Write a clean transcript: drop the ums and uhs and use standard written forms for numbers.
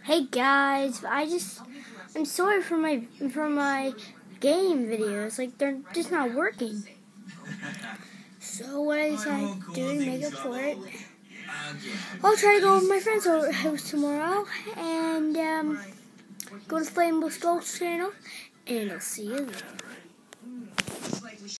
Hey guys, I'm sorry for my game videos. Like they're just not working. So what I decided to do to make up for it, I'll try to go with my friend's house tomorrow and go to Flammable Skulls channel, and I'll see you there.